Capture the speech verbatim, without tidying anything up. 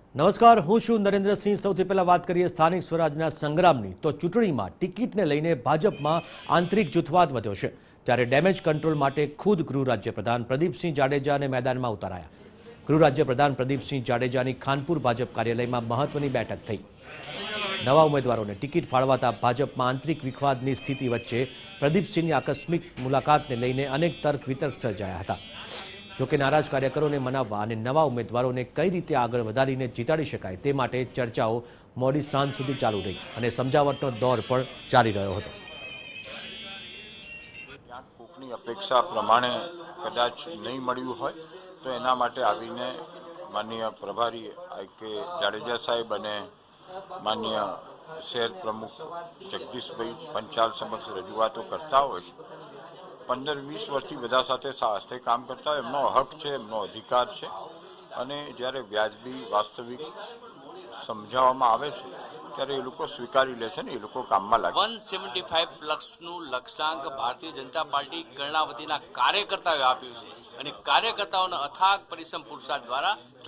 નમસ્કાર, હું છું નરેન્દ્રસિંહ। સૌથી પહેલા વાત કરીએ સ્થાનિક સ્વરાજના સંગ્રામની તો ચૂંટણીમાં ટિકિટને લઈને ભાજપમાં આંતરિક જૂથવાદ વધ્યો છે। ત્યારે ડેમેજ કંટ્રોલ માટે ખુદ ગૃહ રાજ્યપ્રધાન પ્રદીપસિંહ જાડેજાને મેદાનમાં ઉતારાયા। ગૃહ રાજ્યપ્રધાન પ્રદીપસિંહ જાડેજાની ખાનપુર ભાજપ કાર્યાલયમાં મહત્વની બેઠક થઈ। નવા ઉમેદવારોને ટિકિટ ફાળવાતા ભાજપમાં આંતરિક વિખવાદની સ્થિતિ વચ્ચે પ્રદીપસિંહની આકસ્મિક મુલાકાતને લઈને અનેક તર્ક વિતર્ક સર્જાયા હતા। જોકે નારાજ કાર્યકરોને મનાવવા અને નવા ઉમેદવારોને કઈ રીતે આગળ વધારીને જીતાડી શકાય તે માટે ચર્ચાઓ મોડી સાંજ સુધી ચાલુ રહી અને સમજાવટનો દોર પણ જારી રહ્યો હતો। કોકની અપેક્ષા પ્રમાણે કદાચ નહીં મળ્યું હોય તો એના માટે આવીને માનનીય પ્રભારી કે જાડેજા સાહેબ અને માનનીય શહેર પ્રમુખ જગદીશભાઈ પંચાલ સમક્ષ રજૂઆતો કરતા હોય છે। પંદર વીસ વર્ષથી બધા સાથે સાથે કામ કરતા હોય, એમનો હક છે, એમનો અધિકાર છે અને જ્યારે વ્યાજબી વાસ્તવિક સમજાવવામાં આવે છે ત્યારે એ લોકો સ્વીકારી લે છે ને એ લોકો કામમાં લાગે। વન સેવન્ટી ફાઈવ પ્લસનું લક્ષ્યાંક ભારતીય જનતા પાર્ટી કર્ણાવતીના કાર્યકર્તાઓએ આપ્યું છે અને કાર્યકર્તાઓના અથાગ પરિશ્રમ પુરુષાર્થ દ્વારા